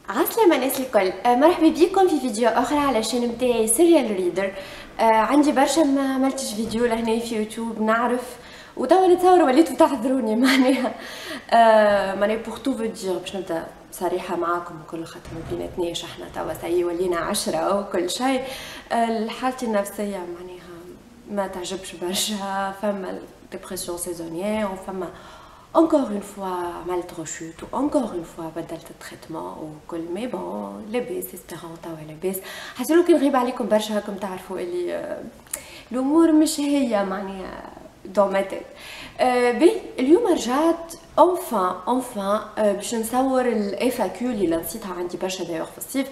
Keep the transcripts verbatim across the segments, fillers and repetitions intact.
عسلامة الناس الكل. آه، مرحبا بكم في فيديو اخر على الشانل متاعي سيريال ريدر. آه، عندي برشا ما عملتش فيديو لهنا في يوتيوب نعرف، وتوا نتصور وليتوا تعذروني معناها. آه، معناها بور تو فو دير باش نبدا صريحة معاكم وكل خاطر ما بيناتناش احنا توا سي ولينا عشرة وكل شيء. آه، حالتي النفسية معناها ما تعجبش برشا، فما ديبرسيون سيزونيير وفما encore une fois عملت رشوت و encore une fois بدلت التريتمون وكل مي بون لاباس اسبيرون توا لاباس. حسيتو كي نغيب عليكم برشا راكم تعرفوا اللي آه، الامور مش هي معناها دون ما تيت. آه بي اليوم رجعت اونفان اونفان آه باش نصور الاف كيو اللي نسيتها عندي برشا دايوغ في الصيف.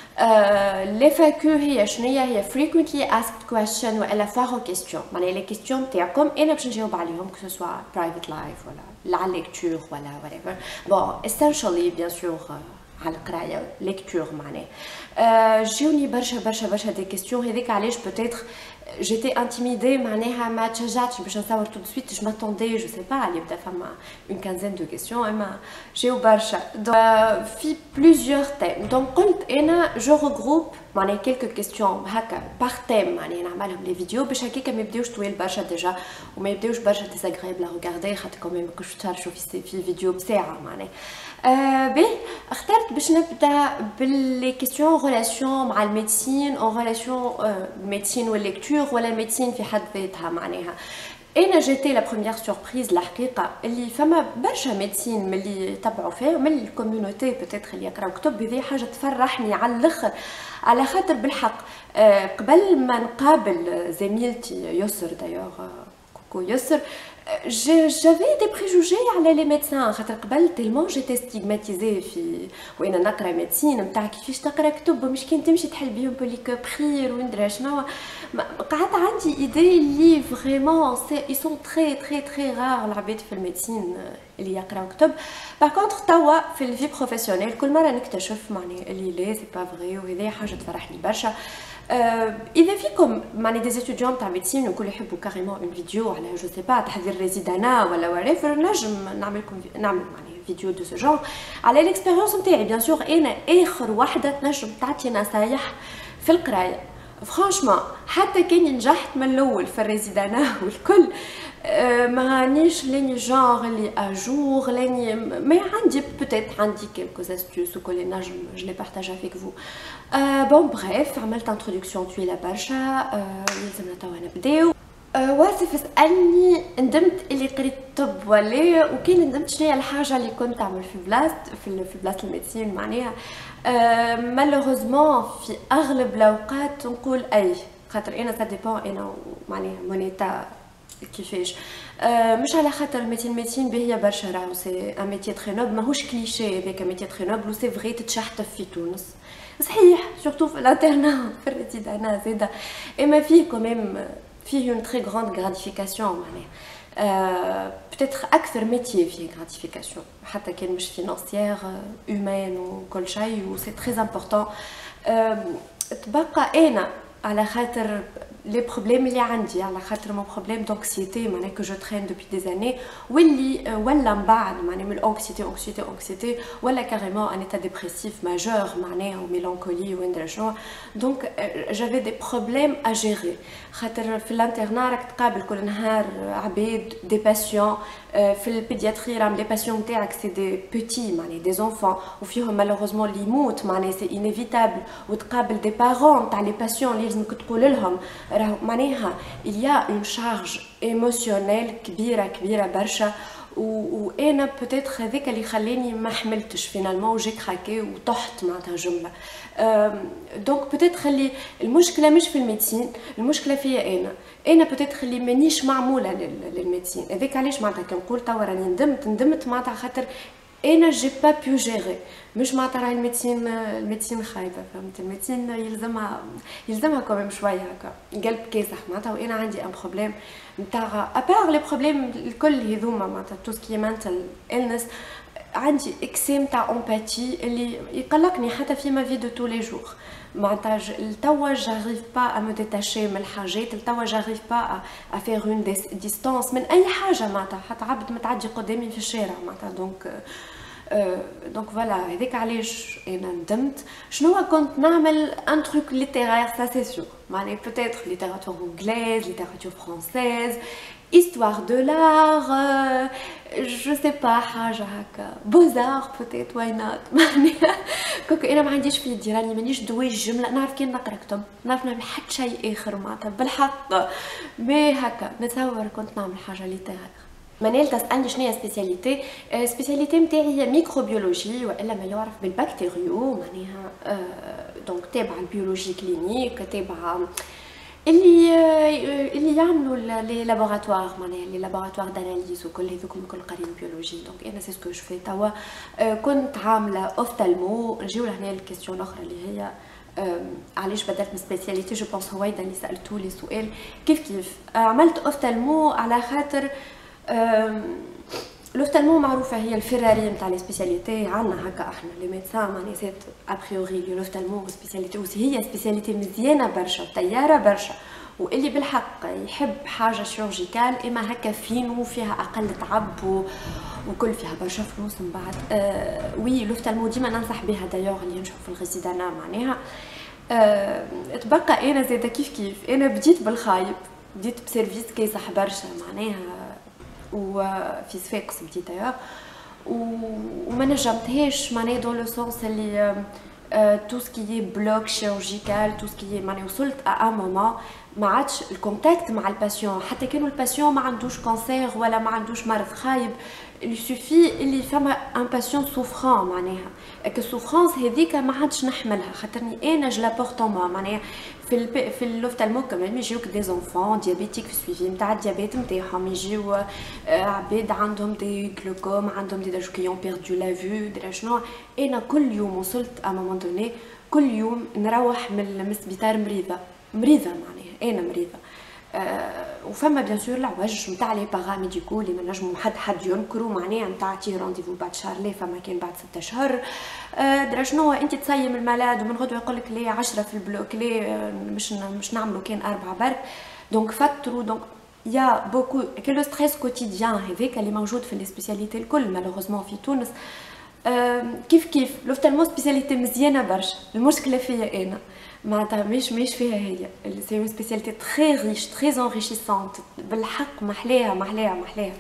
الاف كيو هي شنيا؟ هي frequently asked question والا فارو كيستيون، معناها لي كيستيون تاعكم انا باش نجاوب عليهم كو سوا برايفت لايف ولا على ليكتور ولا whatever. بون essentially بيان سور على القرايه ليكتور معناها. أه جاوني برشا برشا برشا دي كيستيون، هذيك علاش بوتيتر جيتي انتيميدي معناها ما تشجعتش باش نصور تو سويت. جو ماتوندي جو سي با اللي بدا فما اون كانزين دو كيستيون اما جاو برشا في بليزيور تيم. دونك قلت انا جو ريغروب معناها كيلكو كيستيون هكا باغ تيم معناها نعملهم لي فيديو باش هكاك ما يبداوش طويل برشا ديجا وما يبداوش برشا ديزاغريبل ا ريغاردي، خاطر كوميم ما كنتش تشارجوا في في فيديو بساعه معناها. آه بي اخترت باش نبدا باللي كيستيون ريلاسيون مع الميديسين او ريلاسيون الميديسين والليكتور ولا الميديسين في حد ذاتها معناها. انا جيتي لا بروميير سوربريز الحقيقه اللي فما برشا ميديسين ملي تبعوا فيها من الكوميونيتي بوتيتر اللي يقراو كتب، هذه حاجه تفرحني على الاخر على خاطر بالحق. آه قبل ما نقابل زميلتي يسر دايوغ كوكو يسر جافي دي بريجوجي على لي ميدسان، خاطر قبل تيلمون جيتي ستيغماتيزي في وانا نقرا ميديسين نتاع كيفاش تقرا كتب مش كي تمشي تحل بهم بوليكوبرير وندرا شنو. قعدت عندي ايدي اللي فريمون سي اي سون تري تري تري رار العباد في الميديسين اللي يقراو كتب. باغ كونطخ توا في الفي بروفيسيونيل كل مره نكتشف معني اللي لا سي با فري، وهذه حاجه تفرحني برشا. آه اذا فيكم معني دي ستوديون تاع ميديسين وكل يحبوا كاريمون اون فيديو على جو سي با تحضير ريزيدانا ولا وريفر، نجم نعمل لكم نعمل معني فيديو دو سو جونر على ليكسبيريونس نتاعي. بيان سور انا اخر وحده نجم تعطي نصايح في القرايه فرانشمون، حتى كاني نجحت من الاول في الريزيدانا والكل أه ما رانيش لاني جونغ اللي اجور لاني ما عندي بوتيت عندي كيلكو استيوس وكل نجم جو لي بارطاج افيك فو. أه بون بريف عملت انتروداكسيون طويله برشا. أه لازمنا توا نبداو. أه واسف اسالني ندمت اللي قريت طب ولا، وكان ندمت شنو هي الحاجه اللي كنت نعمل في بلاصه في في بلاصه الميديسين معناها. أه مالوغوزمون في اغلب الاوقات نقول اي، خاطر انا سا ديبون انا معناها مونيتا كيفاش. أه مش على خاطر الميديسين الميديسين باهيه برشا، راهو سي ان ميتي تري نوبل ماهوش كليشيه هذاك ميتي تري نوبل وسي فري تتشحطف في تونس صحيح سورتو في الانترنا في الريزيدانا زاده، اما فيه كوميم فيه اون تري غراند غراتيفيكاسيون معناها. أه بتاتر اكثر ميتي فيه غراتيفيكاسيون حتى كان مش فينانسيير هومان وكل شيء و سي تري امبورطون. أه تبقى انا على خاطر لي بروبليم اللي عندي على خاطر مون بروبليم دونكسيتي معناها كو جو ترين دوبي دي زاني واللي ولا من بعد معناها من الانكسيتي انكسيتي انكسيتي ولا كاريمون ان ايتا ديبريسيف ماجور معناها وميلانكولي وندرا شنو. دونك جافي دي بروبليم ا جيري، خاطر في الانترنا راك تقابل كل نهار عباد دي باسيون. في البيدياتري راهم لي باسيون تاعك سي دي بوتي معناها دي زونفون وفيهم مالوغوزمون اللي يموت معناها سي انيفيتابل، وتقابل دي بارون تاع لي باسيون اللي لازمك تقول لهم راهو معناها il y a une charge émotionnelle كبيره كبيره برشا. وانا بوتيتر هذاك اللي خلاني ما حملتش فينالمون وجي كراكي وطحت معناتها جمله. دونك بوتيتر خلي المشكله مش في الميديسين، المشكله فيا انا انا بوتيتر اللي مانيش معموله للميديسين. هذاك علاش معناتها كنقول توا راني ندمت ندمت معناتها خاطر انا جي با بيو جيري، مش معناتها راهي الميديسين الميديسين خايبه فهمت. الميديسين يلزمها يلزمها كوميم شويه هكا قلب كاسح معناتها، وانا عندي ان بروبليم نتاع ابار لي بروبليم الكل هذوما معناتها تو سكي مانتال إلنس. عندي اكسيم تاع امباتي اللي يقلقني حتى في ما في دو تو لي جور معناتها لتوا جاريف با ا مو ديتاشي من الحاجات، لتوا جاريف با ا فير اون ديستانس من اي حاجه معناتها حتى عبد متعدي قدامي في الشارع معناتها. دونك دونك فوالا هذاك علاش انا ندمت. شنو كنت نعمل ان تروك ليتيرير سا سي سور، معني بوتيتر ليتيراتور انجليز، ليتيراتور فرونسيز، histoire de l'art, euh, je sais pas حاجه هكا بوزار بوتيت واي نوت. معناها كوك انا ما عنديش في يدي راني مانيش دوي الجمله، نعرف كي نقرا كتب، نعرف نعمل حتى شيء اخر معناتها بالحق، مي هكا نتصور كنت نعمل حاجه ليتيرير. منال تسألني شنو هي سبيسياليتي؟ أه سبيسياليتي نتاعي هي ميكروبيولوجي والا ما يعرف بالبكتيريو، معناها أه دونك تابعه البيولوجي كلينيك، تابعه اللي اللي يعملوا لي لابوراتوار، معناها لي لابوراتوار داناليز وكل هذوكم الكل قارين بيولوجي. دونك انا سي سكو جو في توا. أه كنت عامله اوفتالمو، نجيو لهنا الكيستيون الاخرى اللي هي أه علاش بدلت من سبيسياليتي. جو بونس هويدا اللي سالتو لي سؤال كيف كيف أه عملت اوفتالمو على خاطر لوفتالمو معروفه هي الفراري نتاع لي سبيسياليتي عندنا هكا احنا لي ميدسان، معني سيت ابريوري لوفتالمو سبيسياليتي هي سبيسياليتي مزيانه برشا طياره برشا، واللي بالحق يحب حاجه شيرجيكال اما هكا فين وفيها اقل تعب وكل فيها برشا فلوس من بعد. آه وي لوفتالمو ديما ننصح بها دايوغ اللي ينجحوا في الغيزيدانا. معناها آه تبقى انا زاده كيف كيف انا بديت بالخايب، بديت بسيرفيس كيصح برشا معناها وفي صفاقس بديت دايوغ وما نجمتهاش معناها دون لو سونس اللي تو سكي بلوك شيرجيكال تو سكي معناها وصلت ا ان مومون ما عادش الكونتاكت مع الباسيون، حتى كانوا الباسيون ما عندوش كانسير ولا ما عندوش مرض خايب، il suffit اللي فما ان باسيون سوفران معناها السوفرانس هذيك ما عادش نحملها خاطرني انا جو لابورتون معناها في ال في اللوفتالمو كمان يجيوك دي زونفون ديابيتيك في السويفي نتاع الديابيت نتاعهم، يجيو عباد عندهم دي جلوكوم، عندهم دي داج كي اون بيردو لا فيو دي شنو. انا كل يوم وصلت ا مومون دوني كل يوم نروح من السبيطار مريضه مريضه معناها انا مريضه. أه وفما بيان سور العوج نتاع لي باراميديكو اللي ما نجمو حد حد ينكروا معناها نتاع تي رونديفو بعد شهر، لا فما كان بعد ستة اشهر. أه درا شنو انت تصيم الملاذ ومن غدوه يقول لك لي عشرة في البلوك، لي مش مش نعملوا كان أربعة برك. دونك فتروا دونك يا بوكو كي لو ستريس كوتيديان هذاك اللي موجود في لي سبيسياليتي الكل مالوغوزمون في تونس. أه كيف كيف لوفتالمو سبيسياليتي مزيانه برشا، المشكله فيا انا معناتها مش مش فيها هي سي اون سبيسياليتي تري ريش تري انريشيسونت بالحق محلاها محلاها محلاها.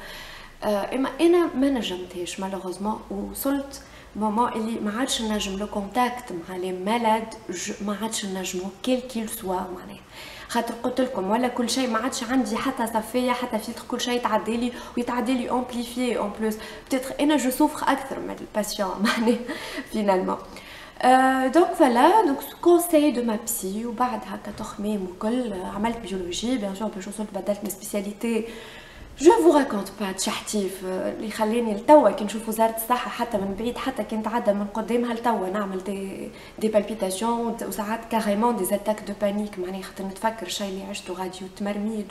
أه اما انا ما نجمتهاش مالوغوزمون، وصلت مومون اللي ما عادش نجم لو كونتاكت مع لي مالاد ما عادش نجمو كيل كيل سوا معناها خاطر قلت لكم ولا كل شيء ما عادش عندي حتى صفيه حتى فلتر، كل شيء يتعدى لي ويتعدى لي امبليفي اون بلوس بتيتر انا جو سوفر اكثر من الباسيون معناها فينالمون. Euh, donc voilà, donc conseil de ma psy وبعد هكا تخميم وكل عملت بيولوجي بيان سور باش وصلت بدلت من سبيسياليتي. جو فو راكونت با تشحتيف اللي خلاني لتوا كي نشوف وزاره الصحه حتى من بعيد حتى كي نتعدى من قدامها لتوا نعمل دي دي بالبيتاسيون وساعات كاريمون دي اتاك دو بانيك معناها خاطر نتفكر الشيء اللي عشته غادي وتمرميد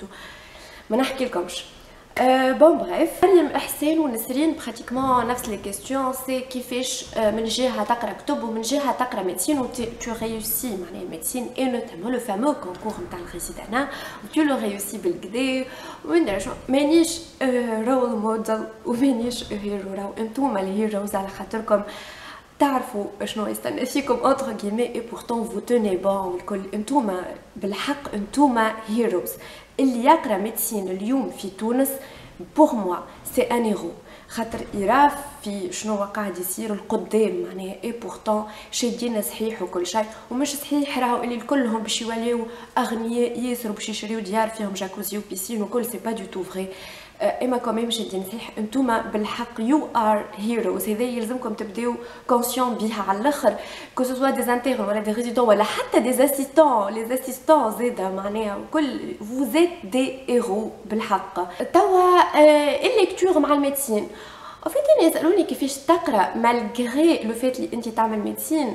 ما نحكي لكمش. أه بون بريف مريم احسان ونسرين براتيكمون نفس لي كيستيون سي كيفاش من جهه تقرا كتب ومن جهه تقرا ميديسين و تو ريوسي معناها ميديسين اي نوتامون لو فامو كونكور نتاع الغيزيدانا و تو لو ريوسي بالكدا وندير شنو مانيش رول موديل ومانيش هيرو، راهو انتوما الهيروز على خاطركم تعرفوا شنو يستنى فيكم اوتر كيمي اي بورتون فو توني بون الكل انتوما بالحق انتوما هيروز. اللي يقرا ميديسين اليوم في تونس بور موا سي ان هيرو خاطر يراف في شنو قاعد يصير القدام معناها اي بورتون شادين صحيح وكل شيء ومش صحيح راهو اللي الكلهم باش يوليو اغنياء ياسر باش يشريو ديار فيهم جاكوزي وبيسين وكل سي با دو تو فري. اما كوميم شادين صحيح انتوما بالحق يو ار هيروز. هذا يلزمكم تبداو كونسيون بيها على الاخر كو سوا دي انتيغر ولا دي ريزيدون ولا حتى دي اسيستون لي اسيستون زاده معناها كل فو زيت دي هيرو بالحق. توا الليكتور مع الميديسين وفيت انا يسالوني كيفاش تقرا مالغري لو فات اللي انت تعمل ميديسين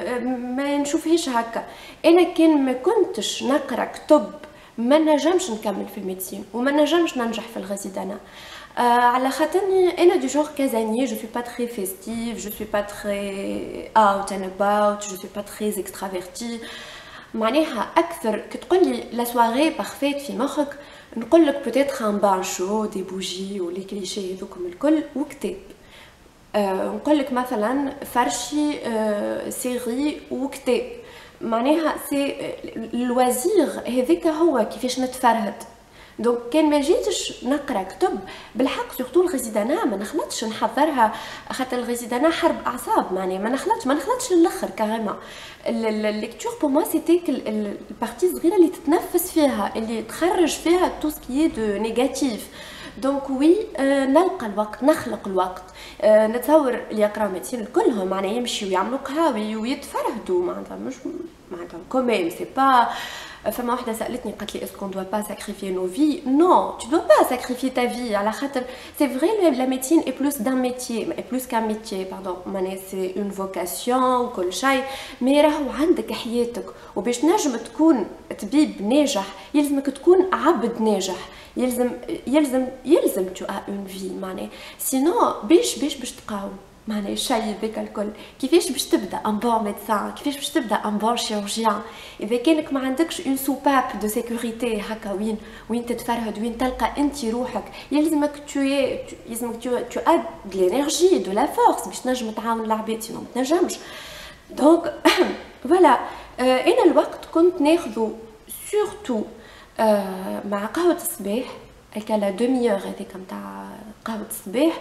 ما نشوفهاش هكا. انا كان ما كنتش نقرا كتب ما نجمش نكمل في الميديسين وما نجمش ننجح في الغيزيدانا. آه على خاطرني انا دو جور كازانيي جو سوي با تري فيستيف جو سوي با تري اوت اند اباوت جو سوي با تري اكسترافيرتي معناها اكثر كي تقول لي لا سواري بارفيت في مخك نقول لك بوتيتر ان بان شو دي بوجي ولي كليشي هذوكم الكل وكتاب أه نقول لك مثلا فرشي أه سيري وكتاب، معناها سي الوزير هذاك هو كيفاش نتفرهد. دونك كان ما جيتش نقرا كتب بالحق سورتو الغزيدانا ما نخلطش نحضرها، خاطر الغزيدانا حرب اعصاب، معناها ما نخلطش ما نخلطش للاخر كاريمون. الليكتور بو موا سيتي البارتي الصغيره اللي تتنفس فيها، اللي تخرج فيها تو سكي دو نيجاتيف. دونك وي آه نلقى الوقت، نخلق الوقت. آه نتصور اللي يقراو ميديسين كلهم معناها يمشيو يعملوا قهاوي ويتفرهدوا، معناتها مش معناتها كوميم سي با. فما وحده سالتني قالت لي اسكو دو با ساكريفيي نو في. نو tu dois pas sacrifier ta vie على خاطر سي فري لا ميديسين اي بلوس دان ميتيي اي بلوس كان ميتيي باردون، معناها سي اون فوكاسيون وكل شيء، مي راهو عندك حياتك. وباش نجم تكون طبيب ناجح يلزمك تكون عبد ناجح، يلزم يلزم يلزم تو ا اون في، معناها سينو باش باش باش تقاوم معناها الشيء ذاك الكل. كيفاش باش تبدا ان بون ميدسان، كيفاش باش تبدا ان بون شيروجيان اذا كانك ما عندكش اون سوباب دو سيكوريتي هكا وين وين تتفرهد، وين تلقى انت روحك. يلزمك تو يلزمك تو تو اد دو لينيرجي دو لا فورس باش تنجم تعاون العباد، سينو ما تنجمش. دونك فوالا انا الوقت كنت ناخذو سورتو مع قهوه الصباح، الكلا دومي اور هذيك نتاع قهوه الصباح،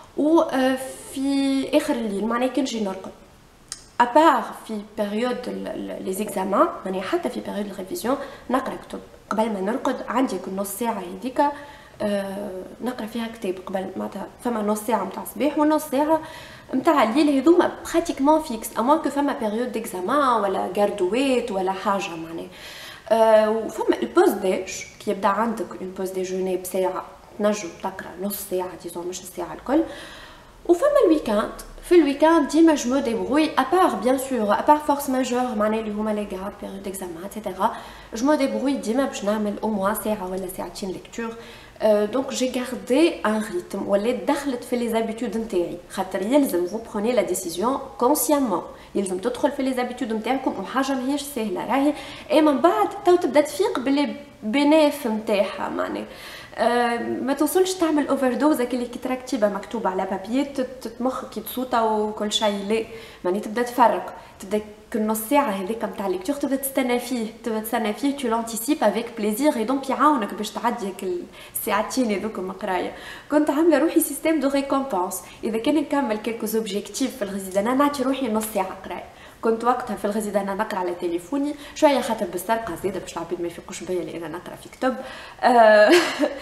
وفي اخر الليل معناها كي نجي نرقد. ابار في بيريود لي زيكزامان معناها حتى في بيريود الريفيزيون نقرا كتب قبل ما نرقد. عندي كل نص ساعه هذيك أه نقرا فيها كتاب قبل، معناتها فما نص ساعه نتاع الصباح ونص ساعه نتاع الليل، هذوما براتيكمون فيكس اما كو فما بيريود ديكزامان ولا غاردويت ولا حاجه معناها. أه وفما البوز ديج كي يبدا عندك اون بوز ديجوني بساعه تنجم تقرا نص ساعه ديزون مش الساعه الكل. وفما الويكاند، في الويكاند ديما جو مو ديبروي ابار بيان سور ابار فورس ماجور معناها اللي هما لي غار بيريود اكزامان ايتترا، جو مو ديبروي ديما باش نعمل او موان ساعه ولا ساعتين ليكتور. دونك جي غاردي ان ريتم، ولات دخلت في لي زابيتود نتاعي، خاطر يلزم فو بروني لا ديسيزيون كونسيامون، يلزم تدخل في لي زابيتود نتاعكم وحاجه ماهيش سهله راهي. اي من بعد تو تبدا تفيق باللي بناف نتاعها، معناها أه ما توصلش تعمل اوفر دوز اللي كي تراك كتيبه مكتوبه على بابيي مخك يتصوتا وكل شيء، لا ماني تبدا تفرق، تبدا كل نص ساعه هذيك نتاع ليكتور تبدا تستنى فيه تبدا تستنى فيه تو لانتيسيب افيك بليزير، اي دونك يعاونك باش تعدي الساعتين هذوك قرايه. كنت عامله روحي سيستيم دو ريكومبونس، اذا كان نكمل كيلكو زوبجيكتيف في الغزيدانه نعطي روحي نص ساعه قرايه. كنت وقتها في الغزيدانه نقرا على تليفوني شويه خاطر بالسرقه زاده باش العباد ما يفيقوش بيا لان نقرا في كتب. أه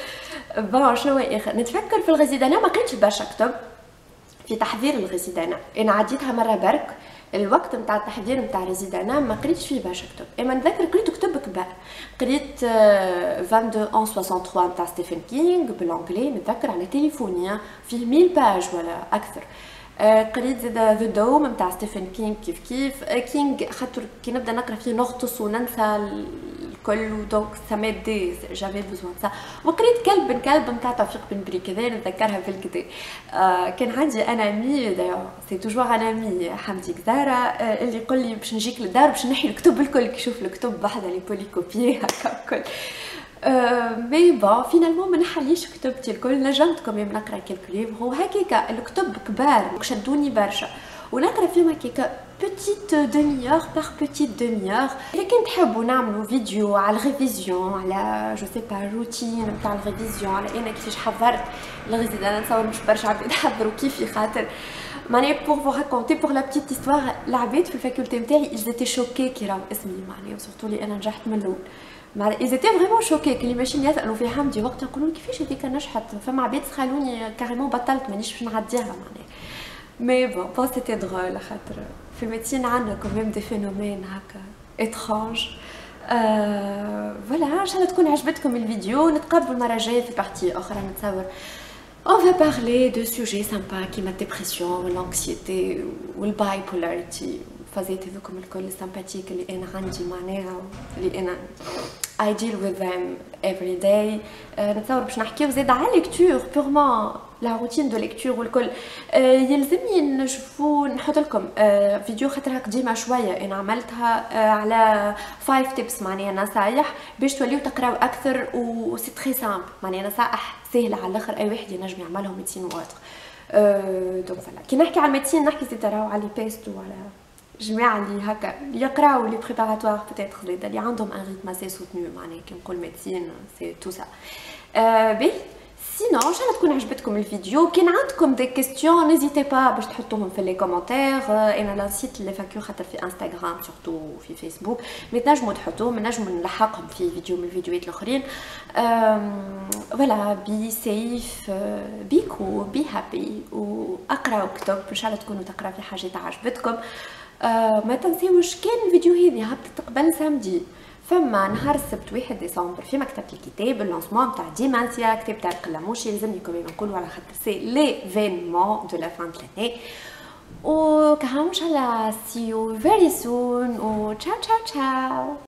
بون شنو نتفكر في الغزيدانه ما قريتش برشا كتب في تحضير الغزيدانه، انا عديتها مره برك الوقت نتاع التحضير نتاع الغزيدانه ما قريتش فيه برشا كتب. اما نذكر قريت كتب كبار، قريت اثنين وعشرين ثلاثة وستين نتاع ستيفن كينغ بالانجلي نتذكر على تليفوني فيه مية باج ولا اكثر. قريت زاد ذا دوم نتاع ستيفن كينغ كيف كيف كينغ، خاطر كي نبدا نقرا فيه نغطس وننسى الكل، دونك سا دي جافي بوزوان سا. وقريت كلب بن كلب نتاع توفيق بن بري كذا نتذكرها في الكتاب. آه كان عندي انا مي دايوغ سي توجور انا مي حمدي كزاره آه اللي يقول لي باش نجيك للدار باش نحي الكتب الكل كي يشوف الكتب وحده لي بولي كوبيي هكا الكل. مي بون فينالمون ما نحليش كتبتي الكل، نجمت كوميم نقرا كيلكو ليفر وهكاكا. الكتب كبار شدوني برشا ونقرا فيهم هكاكا بوتيت دومي اور بار بوتيت دومي اور. اذا كنت تحبوا نعملوا فيديو على الريفيزيون، على جو سي با روتين نتاع الريفيزيون، على انا كيفاش حضرت الغزيدانه، نتصور مش برشا عباد يحضروا كيفي، خاطر معناها بور فو راكونتي بور لا بتيت استوار العباد في الفاكولتي نتاعي ils étaient choqués كي راهو اسمي معناها سورتو لي انا نجحت من الاول. مع ايزيتي فريمون شوكي كلي ماشيين يسالوا في حمدي وقتها يقولوا كيفاش هذيك نجحت، فما عباد سخالوني كاريمون بطلت مانيش باش نعديها معناها. مي بون بون سيتي درول خاطر في الميديسين عندنا كوميم دي فينومين هكا اترونج. فوالا ان شاء الله تكون عجبتكم الفيديو، نتقابلوا المره الجايه في بارتي اخرى نتصور on va parler de sujets sympas كيما الديبرسيون والانكسيتي والبايبولاريتي، فازات هذوكم الكل سامباتيك اللي انا عندي معناها اللي انا I deal with them every day. أه نتصور باش نحكيو زاد على ليكتور بيغمون لا روتين دو ليكتور والكل. أه يلزمني نشوفو نحط لكم أه فيديو خاطرها قديمه شويه انا عملتها أه على خمسة تيبس معناها نصايح باش توليو تقراو اكثر و سي تري سامبل معناها نصائح سهله على الاخر اي واحد ينجم يعملهم ميديسين واطر. دونك فوالا كي نحكي على الميديسين نحكي زيد راهو على لي بيست وعلى جماعه اللي هكا يقراو لي بريباراتوار بوتيتر زيد اللي عندهم ان ريتم اسي سوتنو معناها كي نقول ميديسين سي تو سا. بي سينو ان شاء الله تكون عجبتكم الفيديو. كان عندكم دي كيستيون نيزيتي با باش تحطوهم في لي كومونتير. انا لانسيت لي فاكور خاطر في انستغرام سورتو في فيسبوك مي تنجموا تحطوهم نجموا نلحقهم في فيديو من الفيديوهات الاخرين. فوالا بي سيف بي كول بي هابي واقراو كتب ان شاء الله تكونوا تقراو في حاجات عجبتكم. ما تنسيوش كان الفيديو هذه هبطت قبل سامدي فما نهار السبت واحد ديسمبر في مكتبة الكتاب اللونسمون تاع ديمانسيا كتاب طارق اللاموشي. لازمني كمان نقولوا على خاطر سي ليفينمون دو لا فان دو لاني. وكهو ان شاء الله سي يو فيري سون و تشاو تشاو تشاو.